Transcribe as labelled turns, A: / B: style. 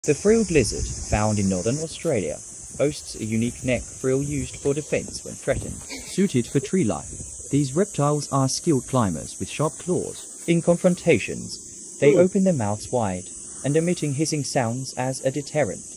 A: The frilled lizard, found in northern Australia, boasts a unique neck frill used for defense when threatened. Suited for tree life, these reptiles are skilled climbers with sharp claws. In confrontations, they open their mouths wide and emitting hissing sounds as a deterrent.